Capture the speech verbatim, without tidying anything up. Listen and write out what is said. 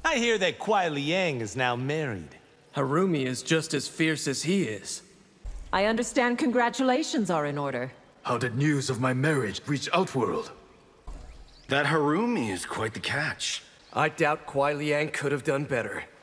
I hear that Kuai Liang is now married. Harumi is just as fierce as he is. I understand congratulations are in order. How did news of my marriage reach Outworld? That Harumi is quite the catch. I doubt Kuai Liang could have done better.